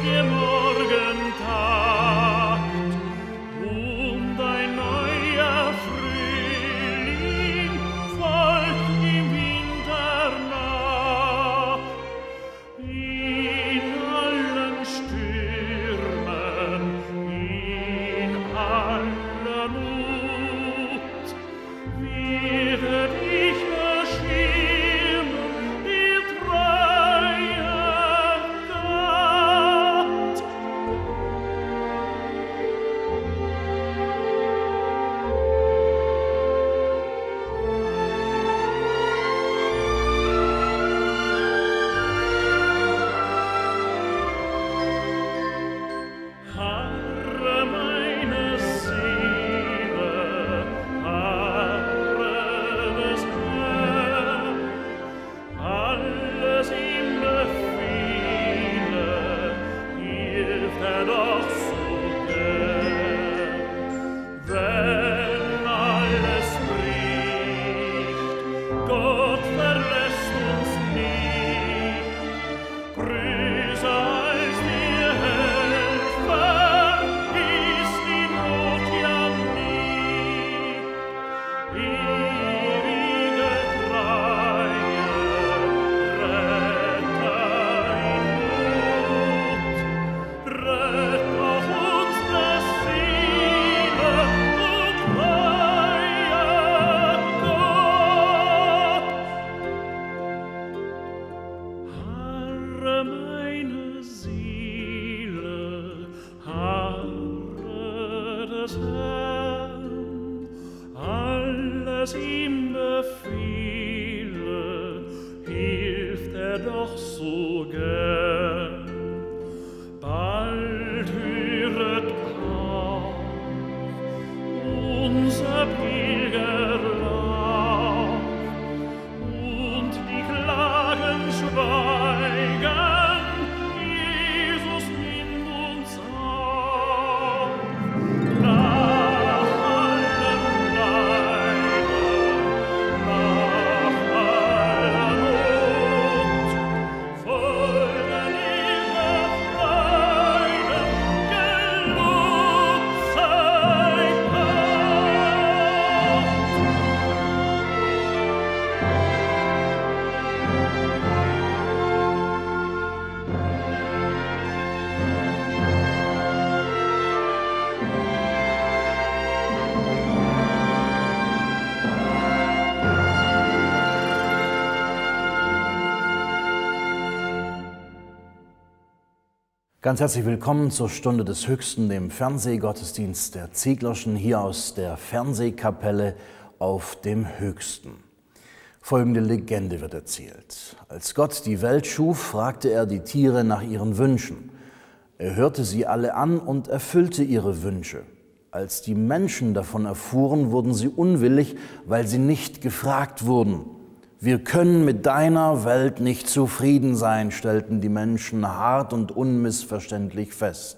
Ganz herzlich willkommen zur Stunde des Höchsten, dem Fernsehgottesdienst der Zieglerschen, hier aus der Fernsehkapelle auf dem Höchsten. Folgende Legende wird erzählt. Als Gott die Welt schuf, fragte er die Tiere nach ihren Wünschen. Er hörte sie alle an und erfüllte ihre Wünsche. Als die Menschen davon erfuhren, wurden sie unwillig, weil sie nicht gefragt wurden. Wir können mit deiner Welt nicht zufrieden sein, stellten die Menschen hart und unmissverständlich fest.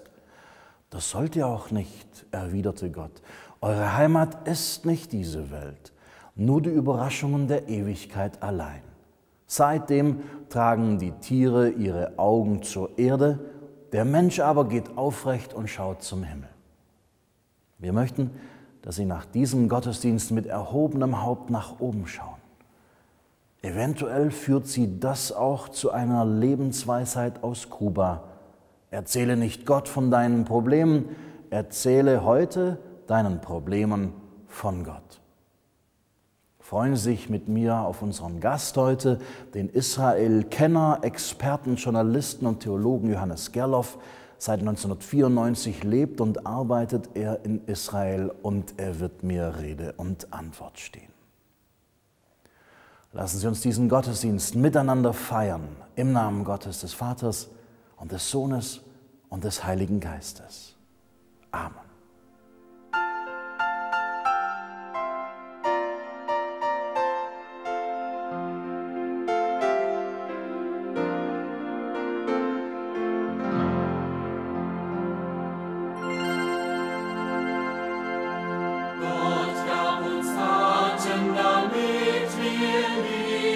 Das sollt ihr auch nicht, erwiderte Gott. Eure Heimat ist nicht diese Welt, nur die Überraschungen der Ewigkeit allein. Seitdem tragen die Tiere ihre Augen zur Erde, der Mensch aber geht aufrecht und schaut zum Himmel. Wir möchten, dass Sie nach diesem Gottesdienst mit erhobenem Haupt nach oben schauen. Eventuell führt Sie das auch zu einer Lebensweisheit aus Kuba. Erzähle nicht Gott von deinen Problemen, erzähle heute deinen Problemen von Gott. Freuen Sie sich mit mir auf unseren Gast heute, den Israel-Kenner, Experten, Journalisten und Theologen Johannes Gerloff. Seit 1994 lebt und arbeitet er in Israel und er wird mir Rede und Antwort stehen. Lassen Sie uns diesen Gottesdienst miteinander feiern, im Namen Gottes, des Vaters und des Sohnes und des Heiligen Geistes. Amen.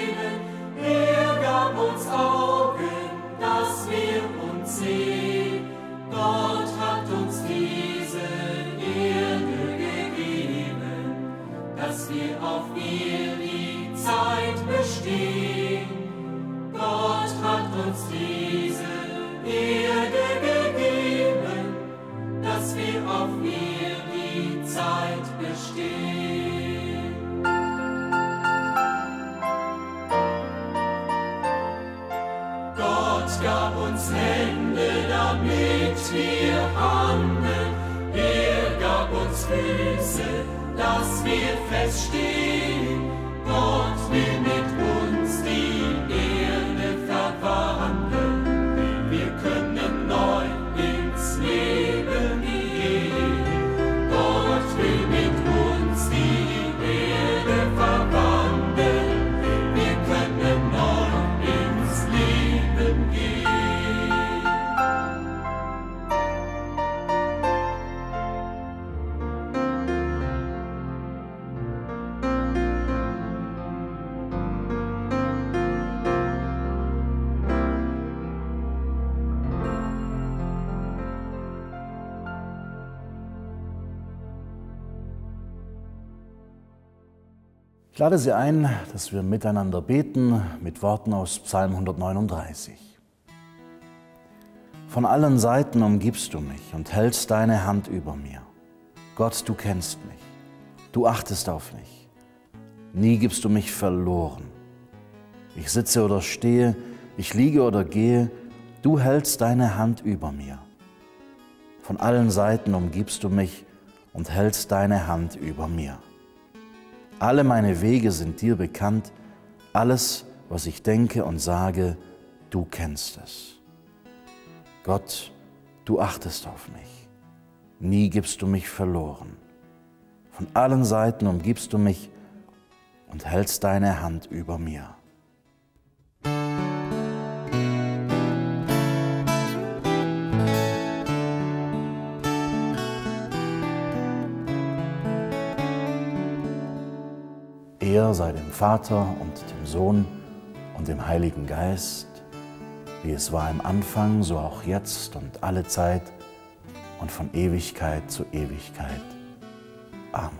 Augen, dass wir uns sehen. uns diese Erde gegeben, dass wir auf ihr die Zeit bestehen. Gott gab uns Hände, damit wir handeln. Er gab uns Füße, dass wir feststehen. Gott will mit uns die Erde verwandeln. Wir können neu ins Leben gehen. Gott will mit uns die Erde verwandeln. Wir können neu ins Leben gehen. Ich lade Sie ein, dass wir miteinander beten mit Worten aus Psalm 139. Von allen Seiten umgibst du mich und hältst deine Hand über mir. Gott, du kennst mich, du achtest auf mich. Nie gibst du mich verloren. Ich sitze oder stehe, ich liege oder gehe, du hältst deine Hand über mir. Von allen Seiten umgibst du mich und hältst deine Hand über mir. Alle meine Wege sind dir bekannt, alles, was ich denke und sage, du kennst es. Gott, du achtest auf mich, nie gibst du mich verloren. Von allen Seiten umgibst du mich und hältst deine Hand über mir. Ehre sei dem Vater und dem Sohn und dem Heiligen Geist, wie es war im Anfang, so auch jetzt und alle Zeit und von Ewigkeit zu Ewigkeit. Amen.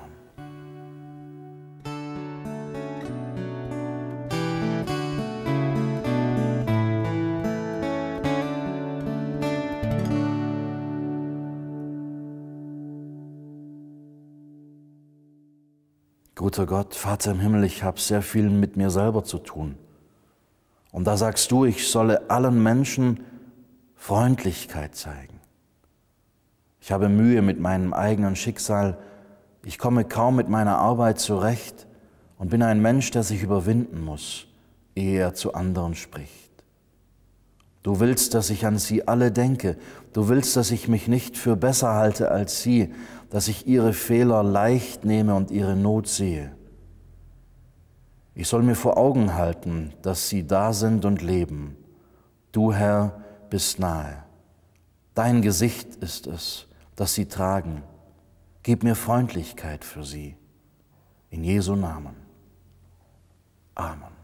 Guter Gott, Vater im Himmel, ich habe sehr viel mit mir selber zu tun. Und da sagst du, ich solle allen Menschen Freundlichkeit zeigen. Ich habe Mühe mit meinem eigenen Schicksal, ich komme kaum mit meiner Arbeit zurecht und bin ein Mensch, der sich überwinden muss, ehe er zu anderen spricht. Du willst, dass ich an sie alle denke. Du willst, dass ich mich nicht für besser halte als sie, dass ich ihre Fehler leicht nehme und ihre Not sehe. Ich soll mir vor Augen halten, dass sie da sind und leben. Du, Herr, bist nahe. Dein Gesicht ist es, das sie tragen. Gib mir Freundlichkeit für sie. In Jesu Namen. Amen.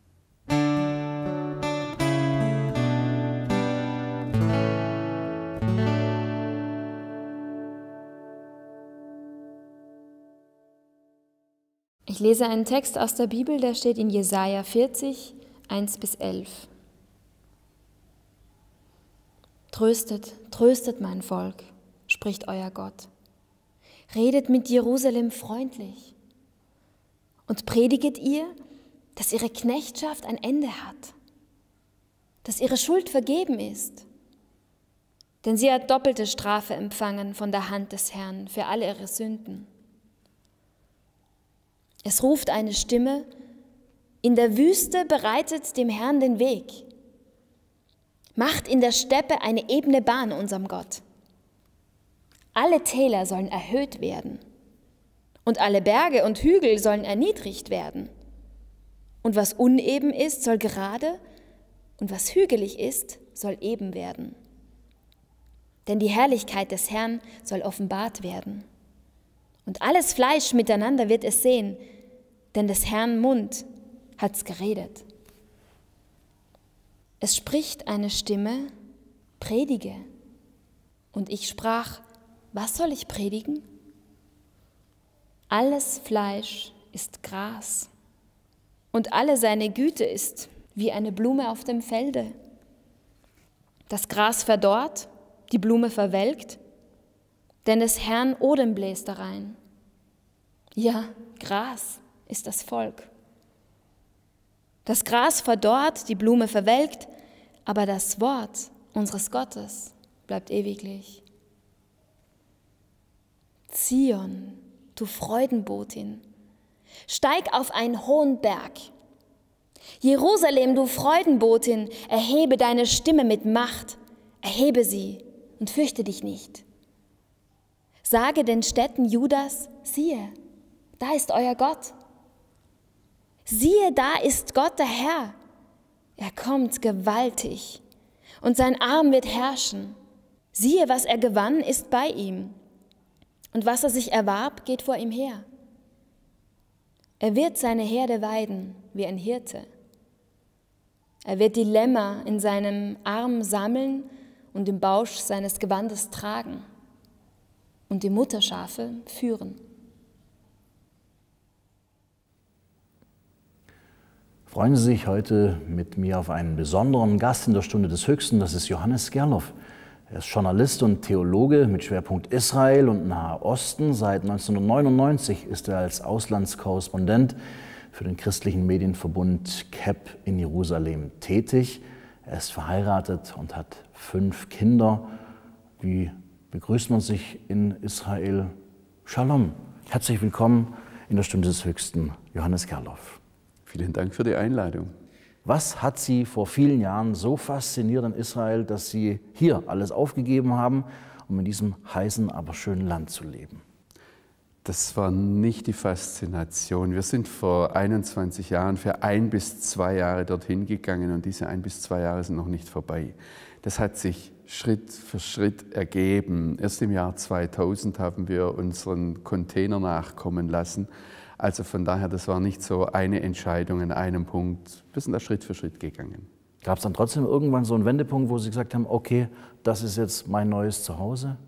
Ich lese einen Text aus der Bibel, der steht in Jesaja 40, 1-11. Tröstet, tröstet mein Volk, spricht euer Gott. Redet mit Jerusalem freundlich und prediget ihr, dass ihre Knechtschaft ein Ende hat, dass ihre Schuld vergeben ist. Denn sie hat doppelte Strafe empfangen von der Hand des Herrn für alle ihre Sünden. Es ruft eine Stimme, in der Wüste bereitet dem Herrn den Weg. Macht in der Steppe eine ebene Bahn unserem Gott. Alle Täler sollen erhöht werden und alle Berge und Hügel sollen erniedrigt werden. Und was uneben ist, soll gerade und was hügelig ist, soll eben werden. Denn die Herrlichkeit des Herrn soll offenbart werden. Und alles Fleisch miteinander wird es sehen, denn des Herrn Mund hat's geredet. Es spricht eine Stimme, predige. Und ich sprach, was soll ich predigen? Alles Fleisch ist Gras und alle seine Güte ist wie eine Blume auf dem Felde. Das Gras verdorrt, die Blume verwelkt, denn des Herrn Odem bläst darein. Ja, Gras ist das Volk. Das Gras verdorrt, die Blume verwelkt, aber das Wort unseres Gottes bleibt ewiglich. Zion, du Freudenbotin, steig auf einen hohen Berg. Jerusalem, du Freudenbotin, erhebe deine Stimme mit Macht, erhebe sie und fürchte dich nicht. Sage den Städten Judas, siehe, da ist euer Gott. Siehe, da ist Gott der Herr. Er kommt gewaltig und sein Arm wird herrschen. Siehe, was er gewann, ist bei ihm. Und was er sich erwarb, geht vor ihm her. Er wird seine Herde weiden wie ein Hirte. Er wird die Lämmer in seinem Arm sammeln und im Bausch seines Gewandes tragen und die Mutterschafe führen. Freuen Sie sich heute mit mir auf einen besonderen Gast in der Stunde des Höchsten, das ist Johannes Gerloff. Er ist Journalist und Theologe mit Schwerpunkt Israel und Nahe Osten. Seit 1999 ist er als Auslandskorrespondent für den christlichen Medienverbund CAP in Jerusalem tätig. Er ist verheiratet und hat 5 Kinder. Wie begrüßt man sich in Israel? Shalom. Herzlich willkommen in der Stunde des Höchsten, Johannes Gerloff. Vielen Dank für die Einladung. Was hat Sie vor vielen Jahren so fasziniert an Israel, dass Sie hier alles aufgegeben haben, um in diesem heißen, aber schönen Land zu leben? Das war nicht die Faszination. Wir sind vor 21 Jahren für 1 bis 2 Jahre dorthin gegangen und diese 1 bis 2 Jahre sind noch nicht vorbei. Das hat sich Schritt für Schritt ergeben. Erst im Jahr 2000 haben wir unseren Container nachkommen lassen. Also von daher, das war nicht so eine Entscheidung an einem Punkt. Wir sind da Schritt für Schritt gegangen. Gab es dann trotzdem irgendwann so einen Wendepunkt, wo Sie gesagt haben, okay, das ist jetzt mein neues Zuhause?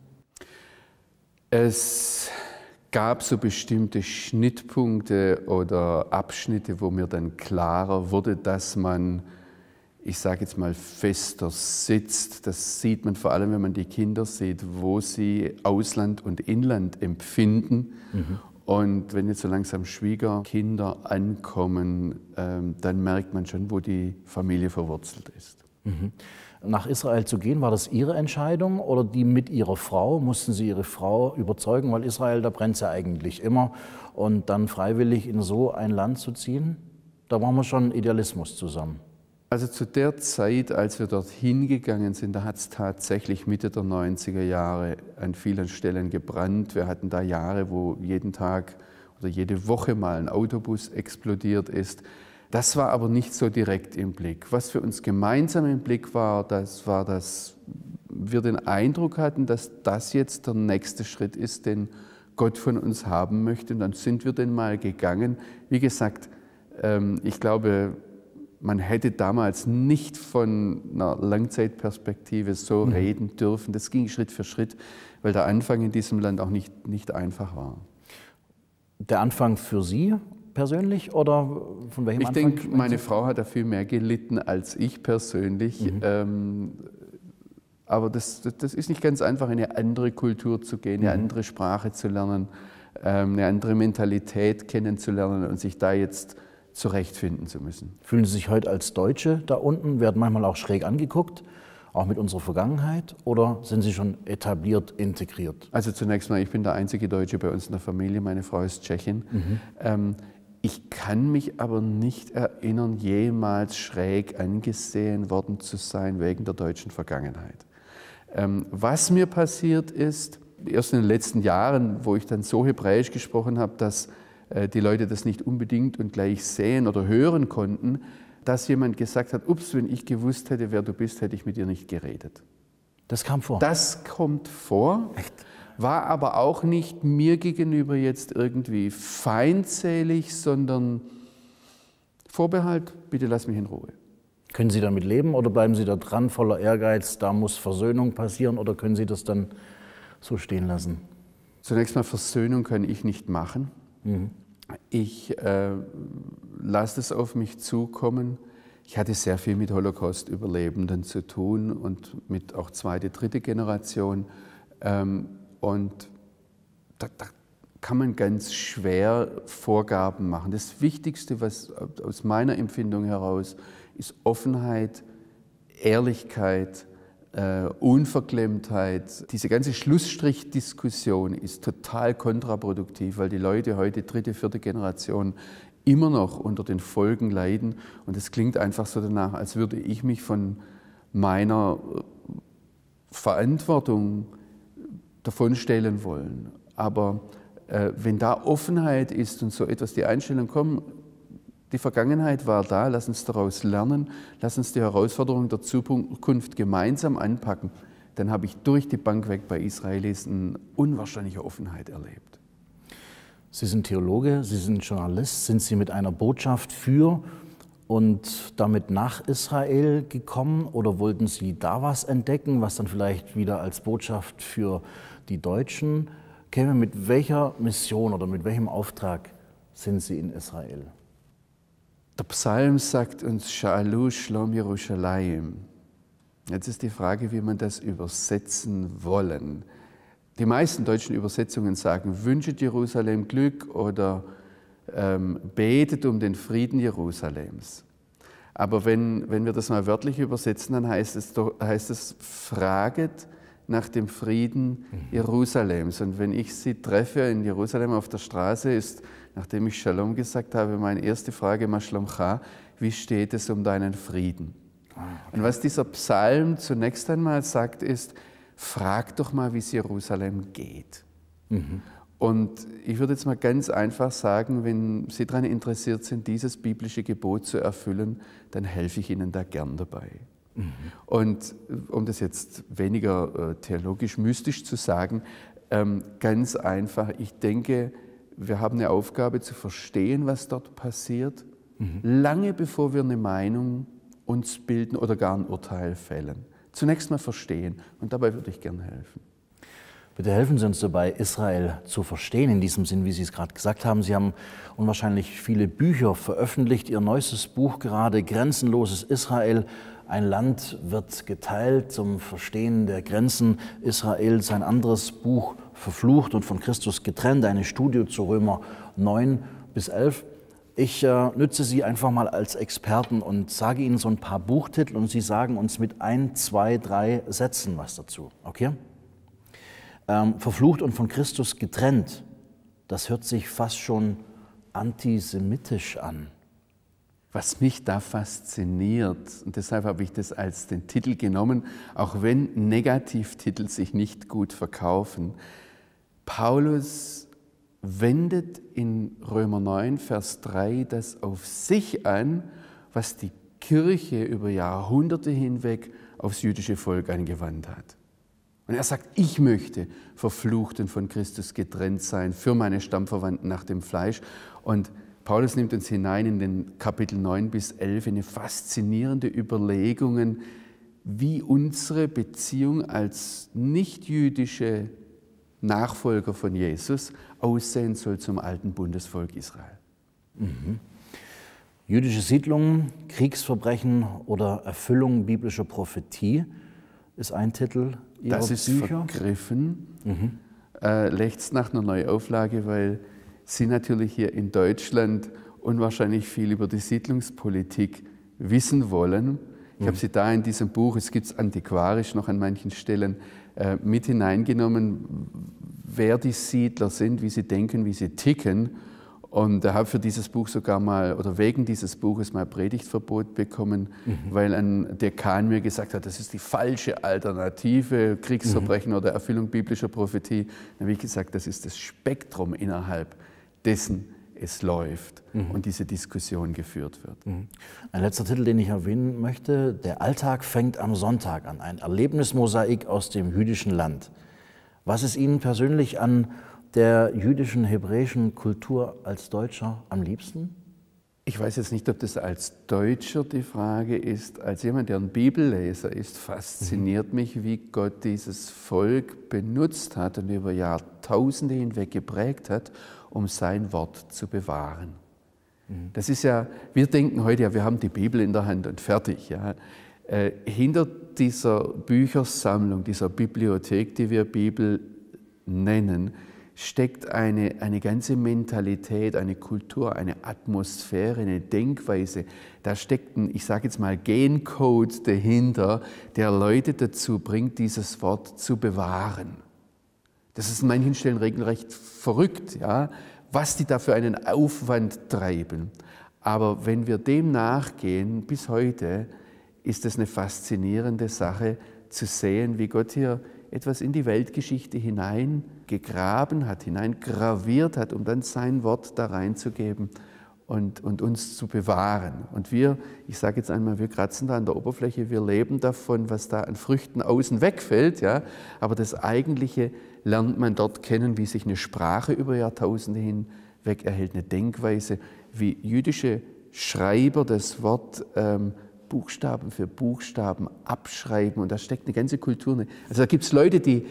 Es gab so bestimmte Schnittpunkte oder Abschnitte, wo mir dann klarer wurde, dass man, ich sage jetzt mal, fester sitzt. Das sieht man vor allem, wenn man die Kinder sieht, wo sie Ausland und Inland empfinden. Und wenn jetzt so langsam Schwiegerkinder ankommen, dann merkt man schon, wo die Familie verwurzelt ist. Nach Israel zu gehen, war das Ihre Entscheidung oder die mit Ihrer Frau? Mussten Sie Ihre Frau überzeugen? Weil Israel, da brennt es ja eigentlich immer. Und dann freiwillig in so ein Land zu ziehen, da brauchen wir schon Idealismus zusammen. Also zu der Zeit, als wir dorthin gegangen sind, da hat es tatsächlich Mitte der 90er Jahre an vielen Stellen gebrannt. Wir hatten da Jahre, wo jeden Tag oder jede Woche mal ein Autobus explodiert ist. Das war aber nicht so direkt im Blick. Was für uns gemeinsam im Blick war, dass wir den Eindruck hatten, dass das jetzt der nächste Schritt ist, den Gott von uns haben möchte. Und dann sind wir den mal gegangen. Wie gesagt, ich glaube, man hätte damals nicht von einer Langzeitperspektive so reden dürfen. Das ging Schritt für Schritt, weil der Anfang in diesem Land auch nicht einfach war. Der Anfang für Sie persönlich oder von welchem Anfang? Ich denke, meine Frau hat da viel mehr gelitten als ich persönlich. Aber das ist nicht ganz einfach, in eine andere Kultur zu gehen, eine andere Sprache zu lernen, eine andere Mentalität kennenzulernen und sich da jetzt zurechtfinden zu müssen. Fühlen Sie sich heute als Deutsche da unten, werden manchmal auch schräg angeguckt, auch mit unserer Vergangenheit, oder sind Sie schon etabliert, integriert? Also zunächst mal, ich bin der einzige Deutsche bei uns in der Familie, meine Frau ist Tschechin. Ich kann mich aber nicht erinnern, jemals schräg angesehen worden zu sein wegen der deutschen Vergangenheit. Was mir passiert ist, erst in den letzten Jahren, wo ich dann so Hebräisch gesprochen habe, dass die Leute das nicht unbedingt und gleich sehen oder hören konnten, dass jemand gesagt hat, ups, wenn ich gewusst hätte, wer du bist, hätte ich mit dir nicht geredet. Das kam vor? Das kommt vor, echt? War aber auch nicht mir gegenüber jetzt irgendwie feindselig, sondern Vorbehalt, bitte lass mich in Ruhe. Können Sie damit leben oder bleiben Sie da dran, voller Ehrgeiz, da muss Versöhnung passieren, oder können Sie das dann so stehen lassen? Zunächst mal, Versöhnung kann ich nicht machen. Ich lasse es auf mich zukommen. Ich hatte sehr viel mit Holocaust-Überlebenden zu tun und mit auch zweite, dritte Generation. Und da kann man ganz schwer Vorgaben machen. Das Wichtigste, was aus meiner Empfindung heraus, ist Offenheit, Ehrlichkeit, Unverklemmtheit. Diese ganze Schlussstrichdiskussion ist total kontraproduktiv, weil die Leute heute, dritte, vierte Generation, immer noch unter den Folgen leiden. Und es klingt einfach so danach, als würde ich mich von meiner Verantwortung davonstellen wollen. Aber wenn da Offenheit ist und so etwas, die Einstellung, komm, die Vergangenheit war da, lass uns daraus lernen, lass uns die Herausforderungen der Zukunft gemeinsam anpacken, dann habe ich durch die Bank weg bei Israelis eine unwahrscheinliche Offenheit erlebt. Sie sind Theologe, Sie sind Journalist. Sind Sie mit einer Botschaft für und damit nach Israel gekommen oder wollten Sie da was entdecken, was dann vielleicht wieder als Botschaft für die Deutschen käme? Mit welcher Mission oder mit welchem Auftrag sind Sie in Israel? Der Psalm sagt uns, Sha'alu Shlom Yerushalayim. Jetzt ist die Frage, wie man das übersetzen wollen. Die meisten deutschen Übersetzungen sagen, wünscht Jerusalem Glück oder betet um den Frieden Jerusalems. Aber wenn wir das mal wörtlich übersetzen, dann heißt es fraget nach dem Frieden Jerusalems. Und wenn ich Sie treffe in Jerusalem auf der Straße, ist, nachdem ich Shalom gesagt habe, meine erste Frage, Ma Shlomcha, wie steht es um deinen Frieden? Und was dieser Psalm zunächst einmal sagt, ist, frag doch mal, wie es Jerusalem geht. Und ich würde jetzt mal ganz einfach sagen, wenn Sie daran interessiert sind, dieses biblische Gebot zu erfüllen, dann helfe ich Ihnen da gern dabei. Und um das jetzt weniger theologisch-mystisch zu sagen, ganz einfach, ich denke, wir haben eine Aufgabe zu verstehen, was dort passiert, lange bevor wir eine Meinung uns bilden oder gar ein Urteil fällen. Zunächst mal verstehen und dabei würde ich gern helfen. Bitte helfen Sie uns dabei, Israel zu verstehen, in diesem Sinn, wie Sie es gerade gesagt haben. Sie haben unwahrscheinlich viele Bücher veröffentlicht. Ihr neuestes Buch gerade, Grenzenloses Israel. Ein Land wird geteilt zum Verstehen der Grenzen Israels. Ein anderes Buch, Verflucht und von Christus getrennt, eine Studie zu Römer 9 bis 11. Ich nütze Sie einfach mal als Experten und sage Ihnen so ein paar Buchtitel und Sie sagen uns mit 1, 2, 3 Sätzen was dazu. Okay? Verflucht und von Christus getrennt, das hört sich fast schon antisemitisch an. Was mich da fasziniert, und deshalb habe ich das als den Titel genommen, auch wenn Negativtitel sich nicht gut verkaufen, Paulus wendet in Römer 9, Vers 3 das auf sich an, was die Kirche über Jahrhunderte hinweg aufs jüdische Volk angewandt hat. Und er sagt, ich möchte verflucht und von Christus getrennt sein für meine Stammverwandten nach dem Fleisch. Und Paulus nimmt uns hinein in den Kapitel 9 bis 11 in eine faszinierende Überlegungen, wie unsere Beziehung als nicht-jüdische Nachfolger von Jesus aussehen soll zum alten Bundesvolk Israel. Jüdische Siedlungen, Kriegsverbrechen oder Erfüllung biblischer Prophetie ist ein Titel Ihrer Das ist Bücher. vergriffen, lechzt nach einer Neuauflage, weil Sie natürlich hier in Deutschland unwahrscheinlich viel über die Siedlungspolitik wissen wollen. Ich habe Sie da in diesem Buch, es gibt es antiquarisch noch an manchen Stellen, mit hineingenommen, wer die Siedler sind, wie sie denken, wie sie ticken. Und habe für dieses Buch sogar mal, oder wegen dieses Buches mal Predigtverbot bekommen, weil ein Dekan mir gesagt hat, das ist die falsche Alternative, Kriegsverbrechen oder Erfüllung biblischer Prophetie. Dann habe ich gesagt, das ist das Spektrum, innerhalb dessen es läuft und diese Diskussion geführt wird. Ein letzter Titel, den ich erwähnen möchte, Der Alltag fängt am Sonntag an, ein Erlebnismosaik aus dem jüdischen Land. Was ist Ihnen persönlich an der jüdischen, hebräischen Kultur als Deutscher am liebsten? Ich weiß jetzt nicht, ob das als Deutscher die Frage ist. Als jemand, der ein Bibelleser ist, fasziniert mich, wie Gott dieses Volk benutzt hat und über Jahrtausende hinweg geprägt hat, um sein Wort zu bewahren. Das ist ja, wir denken heute, ja, wir haben die Bibel in der Hand und fertig. Ja. Hinter dieser Büchersammlung, dieser Bibliothek, die wir Bibel nennen, steckt eine ganze Mentalität, eine Kultur, eine Atmosphäre, eine Denkweise. Da steckt ein, ich sage jetzt mal, Gencode dahinter, der Leute dazu bringt, dieses Wort zu bewahren. Das ist an manchen Stellen regelrecht verrückt, ja, was die da für einen Aufwand treiben. Aber wenn wir dem nachgehen, bis heute, ist es eine faszinierende Sache zu sehen, wie Gott hier etwas in die Weltgeschichte hineingegraben hat, hineingraviert hat, um dann sein Wort da reinzugeben und uns zu bewahren. Und wir, ich sage jetzt einmal, wir kratzen da an der Oberfläche, wir leben davon, was da an Früchten außen wegfällt, ja, aber das Eigentliche lernt man dort kennen, wie sich eine Sprache über Jahrtausende hinweg erhält, eine Denkweise, wie jüdische Schreiber das Wort Buchstaben für Buchstaben abschreiben, und da steckt eine ganze Kultur. Also da gibt es Leute, die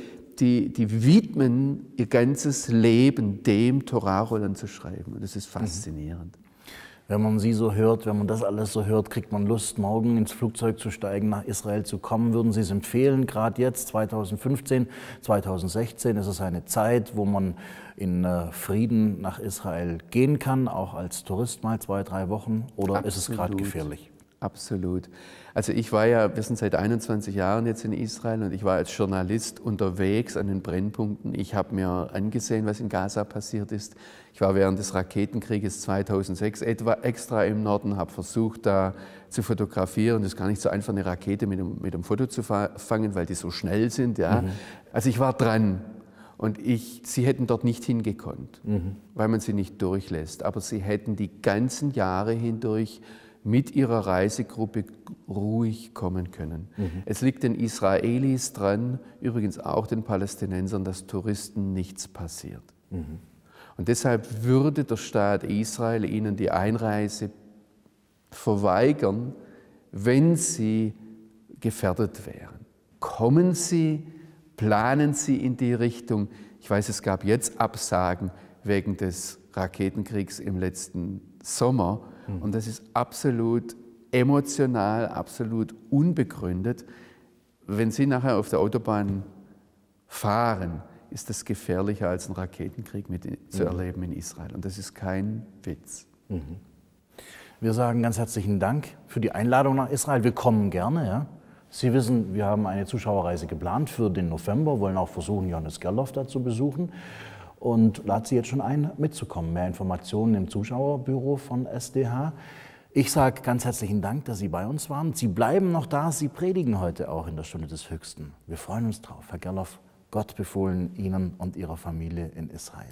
widmen ihr ganzes Leben dem, Torah-Rollen zu schreiben, und das ist faszinierend. Wenn man Sie so hört, wenn man das alles so hört, kriegt man Lust, morgen ins Flugzeug zu steigen, nach Israel zu kommen. Würden Sie es empfehlen? Gerade jetzt, 2015, 2016, ist es eine Zeit, wo man in Frieden nach Israel gehen kann, auch als Tourist mal 2, 3 Wochen? Oder Absolut. Ist es gerade gefährlich? Absolut. Also wir sind seit 21 Jahren jetzt in Israel, und ich war als Journalist unterwegs an den Brennpunkten. Ich habe mir angesehen, was in Gaza passiert ist. Ich war während des Raketenkrieges 2006 extra im Norden, habe versucht, da zu fotografieren. Das ist gar nicht so einfach, eine Rakete mit einem Foto zu fangen, weil die so schnell sind. Ja. Also ich war dran, und sie hätten dort nicht hingekonnt, weil man sie nicht durchlässt. Aber sie hätten die ganzen Jahre hindurch mit ihrer Reisegruppe ruhig kommen können. Es liegt den Israelis dran, übrigens auch den Palästinensern, dass Touristen nichts passiert. Und deshalb würde der Staat Israel ihnen die Einreise verweigern, wenn sie gefährdet wären. Kommen Sie, planen Sie in die Richtung. Ich weiß, es gab jetzt Absagen wegen des Raketenkriegs im letzten Sommer. Und das ist absolut emotional, absolut unbegründet. Wenn Sie nachher auf der Autobahn fahren, ist das gefährlicher als ein Raketenkrieg zu erleben in Israel. Und das ist kein Witz. Wir sagen ganz herzlichen Dank für die Einladung nach Israel. Wir kommen gerne. Ja? Sie wissen, wir haben eine Zuschauerreise geplant für den November, wollen auch versuchen, Johannes Gerloff da zu besuchen. Und lade Sie jetzt schon ein, mitzukommen. Mehr Informationen im Zuschauerbüro von SDH. Ich sage ganz herzlichen Dank, dass Sie bei uns waren. Sie bleiben noch da, Sie predigen heute auch in der Stunde des Höchsten. Wir freuen uns drauf. Herr Gerloff, Gott befohlen Ihnen und Ihrer Familie in Israel.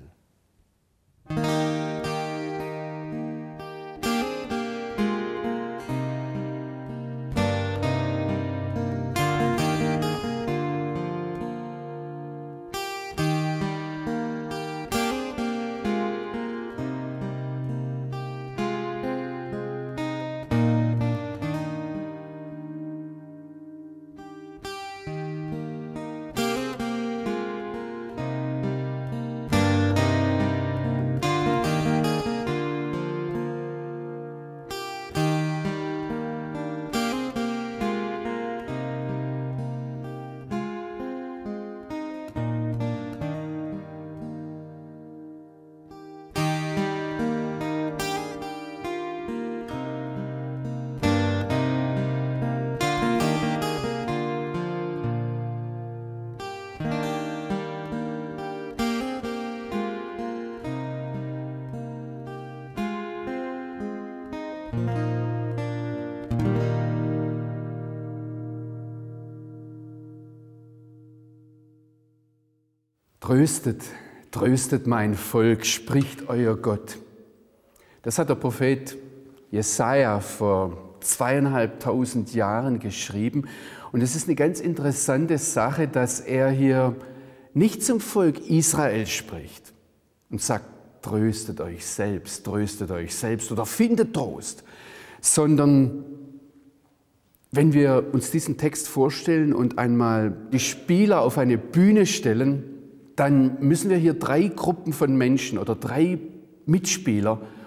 Tröstet, tröstet mein Volk, spricht euer Gott. Das hat der Prophet Jesaja vor 2500 Jahren geschrieben. Und es ist eine ganz interessante Sache, dass er hier nicht zum Volk Israel spricht und sagt, tröstet euch selbst oder findet Trost, sondern wenn wir uns diesen Text vorstellen und einmal die Spieler auf eine Bühne stellen, dann müssen wir hier 3 Gruppen von Menschen oder 3 Mitspieler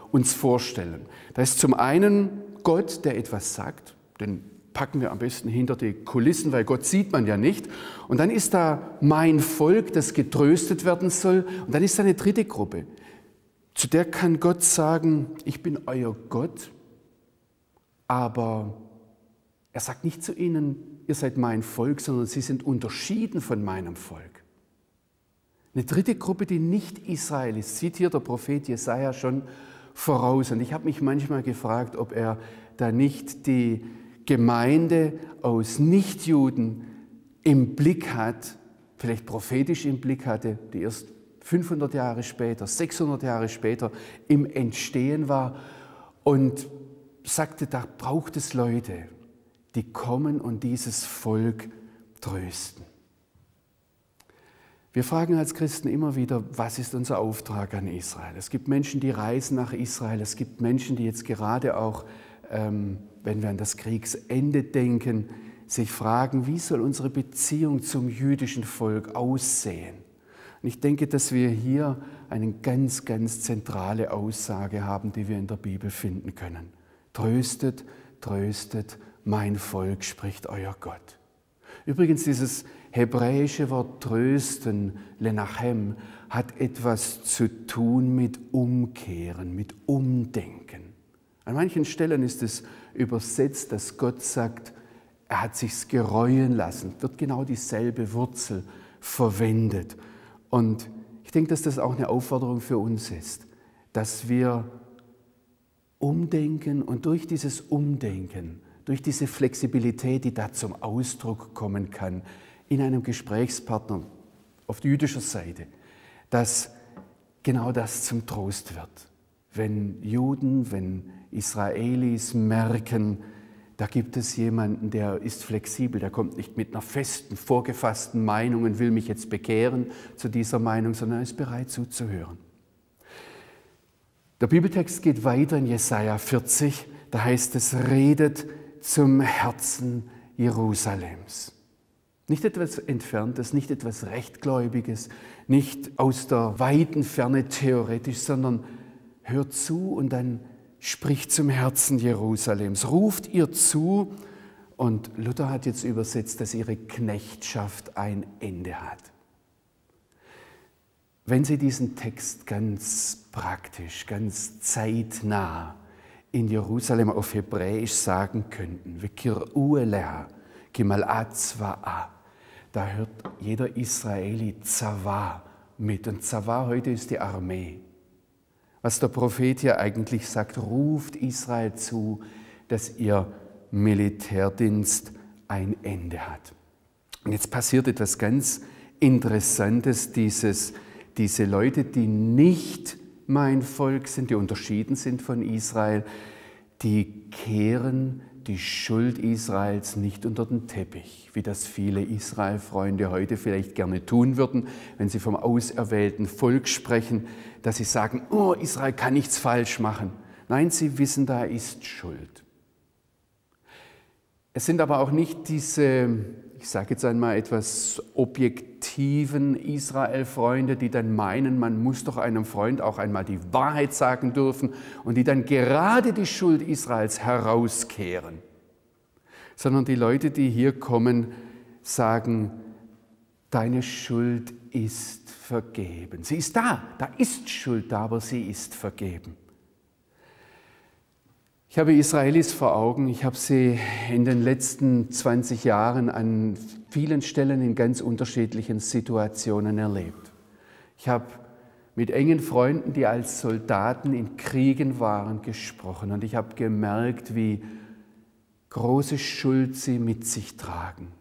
uns vorstellen. Da ist zum einen Gott, der etwas sagt, den packen wir am besten hinter die Kulissen, weil Gott sieht man ja nicht. Und dann ist da mein Volk, das getröstet werden soll. Und dann ist da eine dritte Gruppe. Zu der kann Gott sagen, ich bin euer Gott, aber er sagt nicht zu ihnen, ihr seid mein Volk, sondern sie sind unterschieden von meinem Volk. Eine dritte Gruppe, die nicht Israel ist, sieht hier der Prophet Jesaja schon voraus. Und ich habe mich manchmal gefragt, ob er da nicht die Gemeinde aus Nichtjuden im Blick hat, vielleicht prophetisch im Blick hatte, die erst 500 Jahre später, 600 Jahre später im Entstehen war und sagte, da braucht es Leute, die kommen und dieses Volk trösten. Wir fragen als Christen immer wieder, was ist unser Auftrag an Israel? Es gibt Menschen, die reisen nach Israel. Es gibt Menschen, die jetzt gerade auch, wenn wir an das Kriegsende denken, sich fragen, wie soll unsere Beziehung zum jüdischen Volk aussehen? Und ich denke, dass wir hier eine ganz, ganz zentrale Aussage haben, die wir in der Bibel finden können. Tröstet, tröstet, mein Volk, spricht euer Gott. Übrigens, dieses hebräische Wort trösten, lenachem, hat etwas zu tun mit Umkehren, mit Umdenken. An manchen Stellen ist es übersetzt, dass Gott sagt, er hat sich's gereuen lassen, wird genau dieselbe Wurzel verwendet. Und ich denke, dass das auch eine Aufforderung für uns ist, dass wir umdenken und durch dieses Umdenken, durch diese Flexibilität, die da zum Ausdruck kommen kann, in einem Gesprächspartner auf jüdischer Seite, dass genau das zum Trost wird. Wenn Juden, wenn Israelis merken, da gibt es jemanden, der ist flexibel, der kommt nicht mit einer festen, vorgefassten Meinung und will mich jetzt bekehren zu dieser Meinung, sondern er ist bereit zuzuhören. Der Bibeltext geht weiter in Jesaja 40, da heißt es, redet zum Herzen Jerusalems. Nicht etwas Entferntes, nicht etwas Rechtgläubiges, nicht aus der weiten Ferne theoretisch, sondern hört zu und dann spricht zum Herzen Jerusalems. Ruft ihr zu, und Luther hat jetzt übersetzt, dass ihre Knechtschaft ein Ende hat. Wenn Sie diesen Text ganz praktisch, ganz zeitnah in Jerusalem auf Hebräisch sagen könnten, Vekir'u eleha, Kimal'at Zwa'a, da hört jeder Israeli Zawa mit. Und Zawa heute ist die Armee. Was der Prophet hier eigentlich sagt, ruft Israel zu, dass ihr Militärdienst ein Ende hat. Und jetzt passiert etwas ganz Interessantes, diese Leute, die nicht mein Volk sind, die unterschieden sind von Israel, die kehren die Schuld Israels nicht unter den Teppich, wie das viele Israel-Freunde heute vielleicht gerne tun würden, wenn sie vom auserwählten Volk sprechen, dass sie sagen, oh, Israel kann nichts falsch machen. Nein, sie wissen, da ist Schuld. Es sind aber auch nicht diese, ich sage jetzt einmal etwas objektiven Israel-Freunde, die dann meinen, man muss doch einem Freund auch einmal die Wahrheit sagen dürfen und die dann gerade die Schuld Israels herauskehren. Sondern die Leute, die hier kommen, sagen, deine Schuld ist vergeben. Sie ist da ist Schuld da, aber sie ist vergeben. Ich habe Israelis vor Augen, ich habe sie in den letzten 20 Jahren an vielen Stellen in ganz unterschiedlichen Situationen erlebt. Ich habe mit engen Freunden, die als Soldaten in Kriegen waren, gesprochen und ich habe gemerkt, wie große Schuld sie mit sich tragen.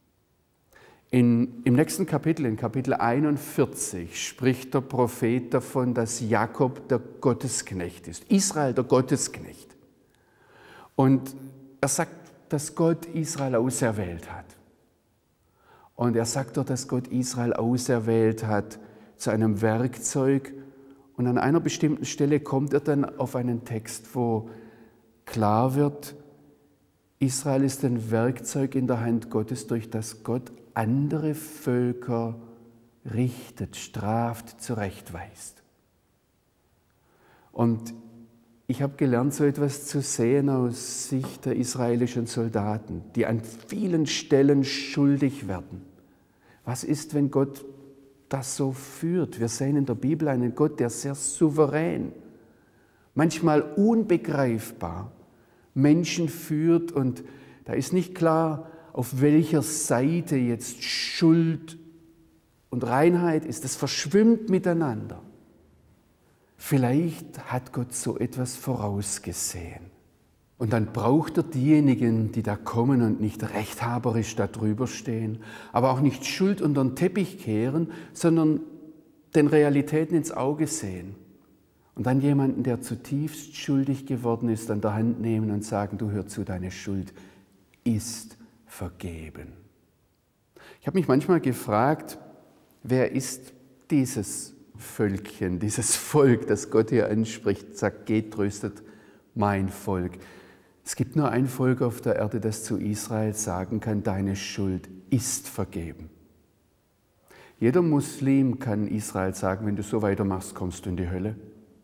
Im nächsten Kapitel, in Kapitel 41, spricht der Prophet davon, dass Jakob der Gottesknecht ist, Israel der Gottesknecht. Und er sagt, dass Gott Israel auserwählt hat. Und er sagt dort, dass Gott Israel auserwählt hat zu einem Werkzeug. Und an einer bestimmten Stelle kommt er dann auf einen Text, wo klar wird, Israel ist ein Werkzeug in der Hand Gottes, durch das Gott andere Völker richtet, straft, zurechtweist. Und Ich habe gelernt, so etwas zu sehen aus Sicht der israelischen Soldaten, die an vielen Stellen schuldig werden. Was ist, wenn Gott das so führt? Wir sehen in der Bibel einen Gott, der sehr souverän, manchmal unbegreifbar Menschen führt, und da ist nicht klar, auf welcher Seite jetzt Schuld und Reinheit ist. Das verschwimmt miteinander. Vielleicht hat Gott so etwas vorausgesehen. Und dann braucht er diejenigen, die da kommen und nicht rechthaberisch da drüber stehen, aber auch nicht Schuld unter den Teppich kehren, sondern den Realitäten ins Auge sehen. Und dann jemanden, der zutiefst schuldig geworden ist, an der Hand nehmen und sagen, du, hör zu, deine Schuld ist vergeben. Ich habe mich manchmal gefragt, wer ist dieses Völkchen, dieses Volk, das Gott hier anspricht, sagt, geht, tröstet mein Volk. Es gibt nur ein Volk auf der Erde, das zu Israel sagen kann, deine Schuld ist vergeben. Jeder Muslim kann Israel sagen, wenn du so weitermachst, kommst du in die Hölle.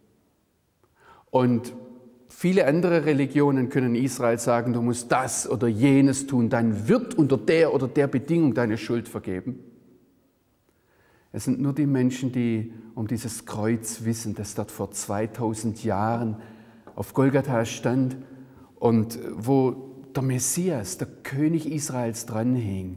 Und viele andere Religionen können Israel sagen, du musst das oder jenes tun, dann wird unter der oder der Bedingung deine Schuld vergeben. Es sind nur die Menschen, die um dieses Kreuz wissen, das dort vor 2000 Jahren auf Golgatha stand und wo der Messias, der König Israels, dran hing.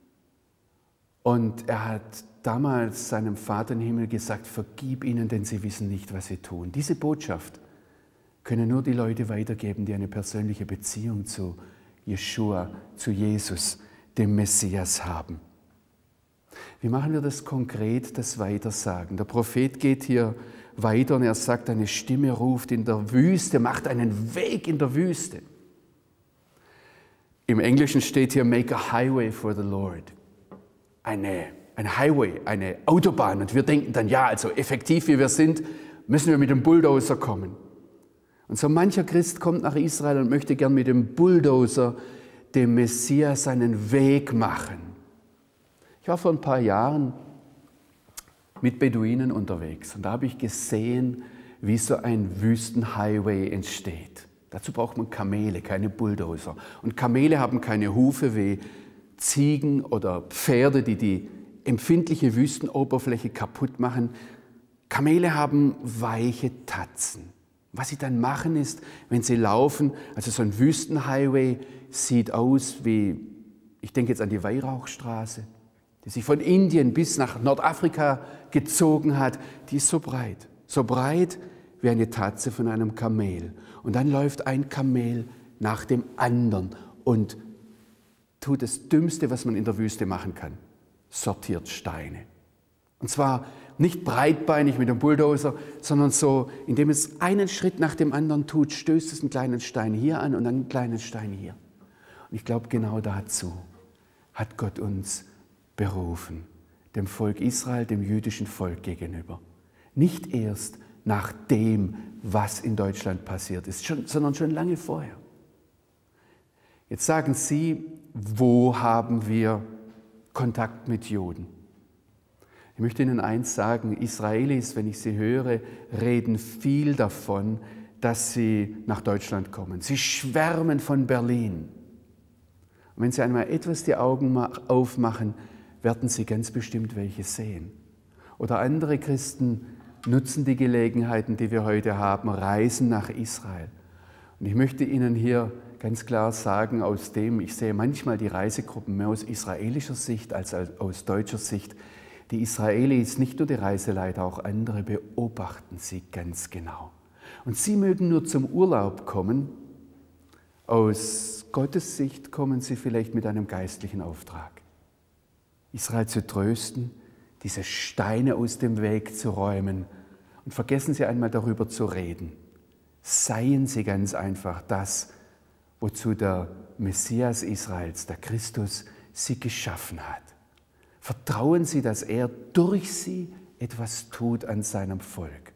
Und er hat damals seinem Vater im Himmel gesagt, vergib ihnen, denn sie wissen nicht, was sie tun. Diese Botschaft können nur die Leute weitergeben, die eine persönliche Beziehung zu Jeschua, zu Jesus, dem Messias haben. Wie machen wir das konkret, das Weitersagen? Der Prophet geht hier weiter und er sagt, eine Stimme ruft in der Wüste, macht einen Weg in der Wüste. Im Englischen steht hier, make a highway for the Lord. Ein Highway, eine Autobahn. Und wir denken dann, ja, also effektiv wie wir sind, müssen wir mit dem Bulldozer kommen. Und so mancher Christ kommt nach Israel und möchte gern mit dem Bulldozer dem Messias seinen Weg machen. Ich war vor ein paar Jahren mit Beduinen unterwegs und da habe ich gesehen, wie so ein Wüstenhighway entsteht. Dazu braucht man Kamele, keine Bulldozer. Und Kamele haben keine Hufe wie Ziegen oder Pferde, die die empfindliche Wüstenoberfläche kaputt machen. Kamele haben weiche Tatzen. Was sie dann machen ist, wenn sie laufen, also so ein Wüstenhighway sieht aus wie, ich denke jetzt an die Weihrauchstraße, die sich von Indien bis nach Nordafrika gezogen hat, die ist so breit wie eine Tatze von einem Kamel. Und dann läuft ein Kamel nach dem anderen und tut das Dümmste, was man in der Wüste machen kann, sortiert Steine. Und zwar nicht breitbeinig mit dem Bulldozer, sondern so, indem es einen Schritt nach dem anderen tut, stößt es einen kleinen Stein hier an und dann einen kleinen Stein hier. Und ich glaube, genau dazu hat Gott uns berufen, dem Volk Israel, dem jüdischen Volk gegenüber. Nicht erst nach dem, was in Deutschland passiert ist, sondern schon lange vorher. Jetzt sagen Sie, wo haben wir Kontakt mit Juden? Ich möchte Ihnen eins sagen, Israelis, wenn ich sie höre, reden viel davon, dass sie nach Deutschland kommen. Sie schwärmen von Berlin. Und wenn Sie einmal etwas die Augen aufmachen, werden Sie ganz bestimmt welche sehen. Oder andere Christen nutzen die Gelegenheiten, die wir heute haben, reisen nach Israel. Und ich möchte Ihnen hier ganz klar sagen, ich sehe manchmal die Reisegruppen mehr aus israelischer Sicht als aus deutscher Sicht. Die Israelis, nicht nur die Reiseleiter, auch andere beobachten sie ganz genau. Und sie mögen nur zum Urlaub kommen. Aus Gottes Sicht kommen sie vielleicht mit einem geistlichen Auftrag. Israel zu trösten, diese Steine aus dem Weg zu räumen. Und vergessen Sie einmal darüber zu reden. Seien Sie ganz einfach das, wozu der Messias Israels, der Christus, Sie geschaffen hat. Vertrauen Sie, dass er durch Sie etwas tut an seinem Volk.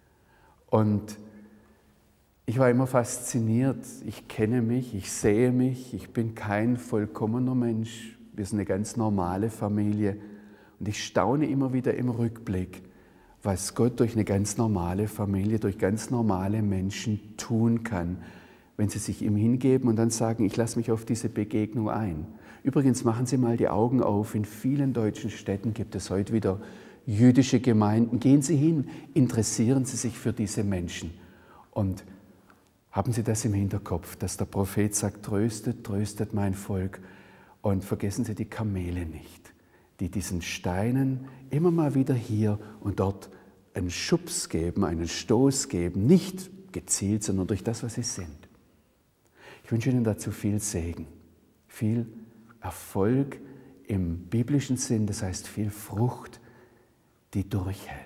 Und ich war immer fasziniert. Ich kenne mich, ich sehe mich, ich bin kein vollkommener Mensch. Wir sind eine ganz normale Familie. Und ich staune immer wieder im Rückblick, was Gott durch eine ganz normale Familie, durch ganz normale Menschen tun kann, wenn sie sich ihm hingeben und dann sagen, ich lasse mich auf diese Begegnung ein. Übrigens, machen Sie mal die Augen auf, in vielen deutschen Städten gibt es heute wieder jüdische Gemeinden. Gehen Sie hin, interessieren Sie sich für diese Menschen und haben Sie das im Hinterkopf, dass der Prophet sagt, tröstet, tröstet mein Volk und vergessen Sie die Kamele nicht, die diesen Steinen immer mal wieder hier und dort einen Schubs geben, einen Stoß geben, nicht gezielt, sondern durch das, was sie sind. Ich wünsche Ihnen dazu viel Segen, viel Erfolg im biblischen Sinn, das heißt viel Frucht, die durchhält.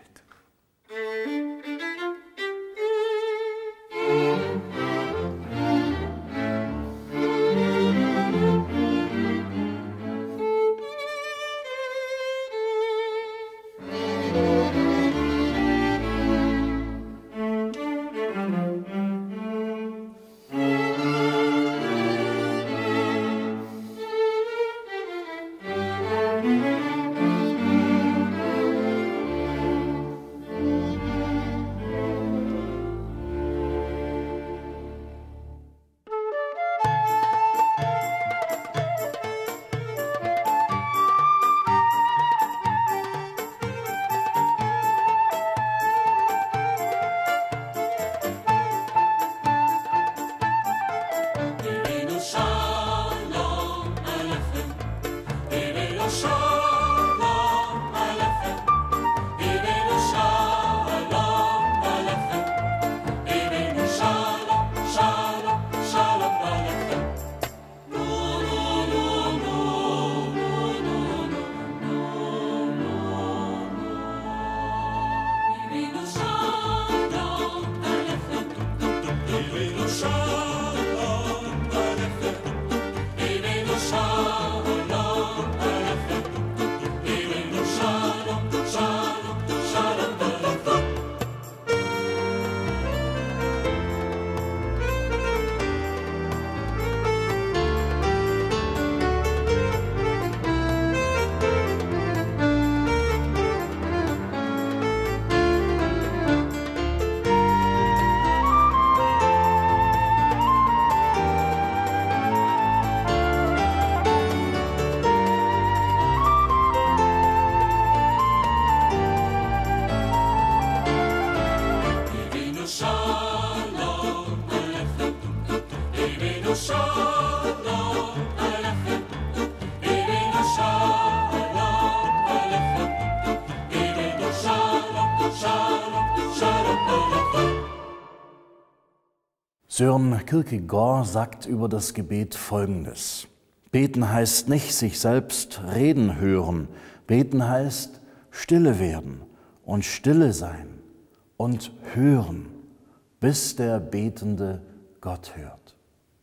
Søren Kierkegaard sagt über das Gebet Folgendes: Beten heißt nicht sich selbst reden hören, beten heißt stille werden und stille sein und hören, bis der Betende Gott hört.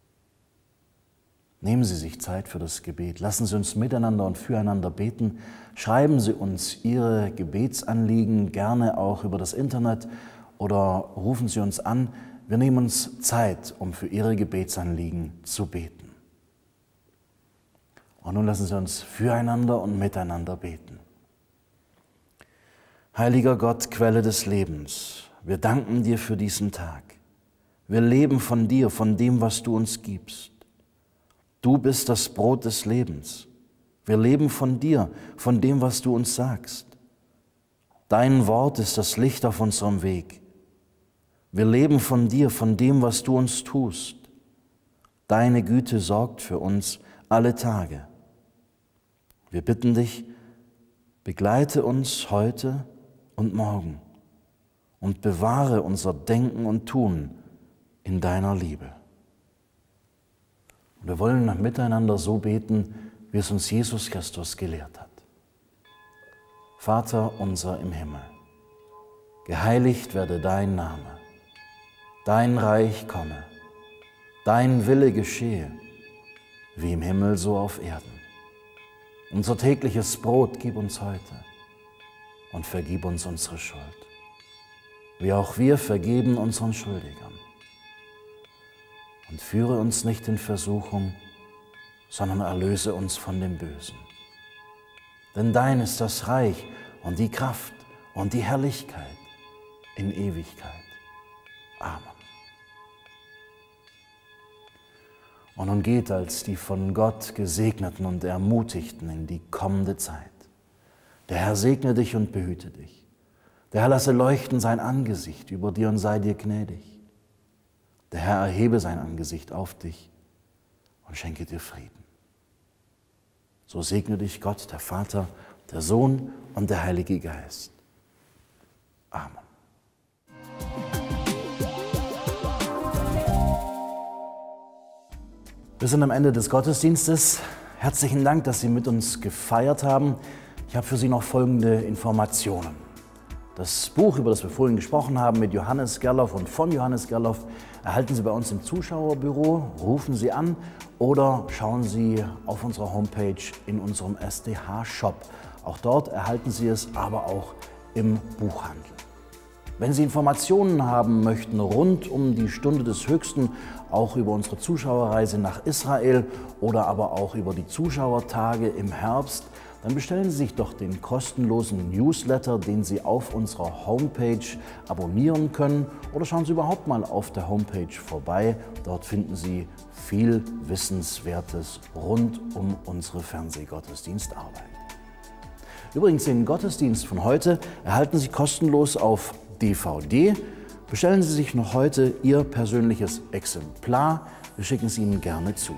Nehmen Sie sich Zeit für das Gebet, lassen Sie uns miteinander und füreinander beten, schreiben Sie uns Ihre Gebetsanliegen gerne auch über das Internet oder rufen Sie uns an. Wir nehmen uns Zeit, um für Ihre Gebetsanliegen zu beten. Und nun lassen Sie uns füreinander und miteinander beten. Heiliger Gott, Quelle des Lebens, wir danken dir für diesen Tag. Wir leben von dir, von dem, was du uns gibst. Du bist das Brot des Lebens. Wir leben von dir, von dem, was du uns sagst. Dein Wort ist das Licht auf unserem Weg. Wir leben von dir, von dem, was du uns tust. Deine Güte sorgt für uns alle Tage. Wir bitten dich, begleite uns heute und morgen und bewahre unser Denken und Tun in deiner Liebe. Und wir wollen miteinander so beten, wie es uns Jesus Christus gelehrt hat. Vater unser im Himmel, geheiligt werde dein Name. Dein Reich komme, dein Wille geschehe, wie im Himmel so auf Erden. Unser tägliches Brot gib uns heute und vergib uns unsere Schuld, wie auch wir vergeben unseren Schuldigern. Und führe uns nicht in Versuchung, sondern erlöse uns von dem Bösen. Denn dein ist das Reich und die Kraft und die Herrlichkeit in Ewigkeit. Amen. Und nun geht als die von Gott Gesegneten und Ermutigten in die kommende Zeit. Der Herr segne dich und behüte dich. Der Herr lasse leuchten sein Angesicht über dir und sei dir gnädig. Der Herr erhebe sein Angesicht auf dich und schenke dir Frieden. So segne dich Gott, der Vater, der Sohn und der Heilige Geist. Amen. Wir sind am Ende des Gottesdienstes. Herzlichen Dank, dass Sie mit uns gefeiert haben. Ich habe für Sie noch folgende Informationen. Das Buch, über das wir vorhin gesprochen haben, mit Johannes Gerloff und von Johannes Gerloff, erhalten Sie bei uns im Zuschauerbüro. Rufen Sie an oder schauen Sie auf unserer Homepage in unserem SDH-Shop. Auch dort erhalten Sie es, aber auch im Buchhandel. Wenn Sie Informationen haben möchten rund um die Stunde des Höchsten, auch über unsere Zuschauerreise nach Israel oder aber auch über die Zuschauertage im Herbst, dann bestellen Sie sich doch den kostenlosen Newsletter, den Sie auf unserer Homepage abonnieren können, oder schauen Sie überhaupt mal auf der Homepage vorbei. Dort finden Sie viel Wissenswertes rund um unsere Fernsehgottesdienstarbeit. Übrigens, den Gottesdienst von heute erhalten Sie kostenlos auf DVD. Bestellen Sie sich noch heute Ihr persönliches Exemplar. Wir schicken es Ihnen gerne zu.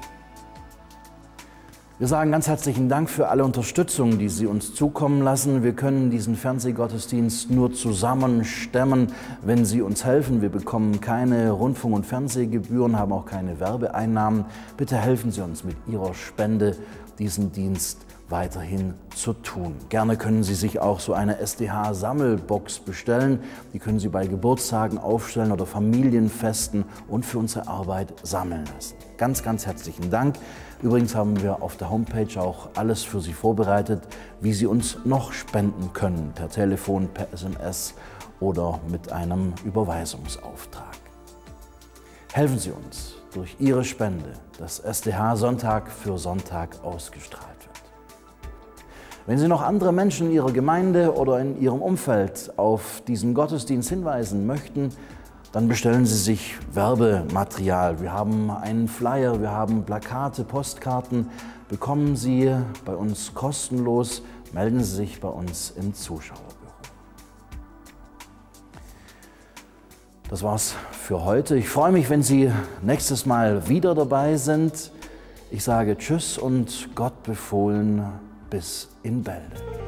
Wir sagen ganz herzlichen Dank für alle Unterstützung, die Sie uns zukommen lassen. Wir können diesen Fernsehgottesdienst nur zusammen stemmen, wenn Sie uns helfen. Wir bekommen keine Rundfunk- und Fernsehgebühren, haben auch keine Werbeeinnahmen. Bitte helfen Sie uns mit Ihrer Spende, diesen Dienst weiterhin zu tun. Gerne können Sie sich auch so eine SDH-Sammelbox bestellen. Die können Sie bei Geburtstagen aufstellen oder Familienfesten und für unsere Arbeit sammeln lassen. Ganz, ganz herzlichen Dank. Übrigens haben wir auf der Homepage auch alles für Sie vorbereitet, wie Sie uns noch spenden können, per Telefon, per SMS oder mit einem Überweisungsauftrag. Helfen Sie uns durch Ihre Spende, dass SDH Sonntag für Sonntag ausgestrahlt wird. Wenn Sie noch andere Menschen in Ihrer Gemeinde oder in Ihrem Umfeld auf diesen Gottesdienst hinweisen möchten, dann bestellen Sie sich Werbematerial. Wir haben einen Flyer, wir haben Plakate, Postkarten. Bekommen Sie bei uns kostenlos. Melden Sie sich bei uns im Zuschauerbüro. Das war's für heute. Ich freue mich, wenn Sie nächstes Mal wieder dabei sind. Ich sage Tschüss und Gott befohlen, bis in Bälde.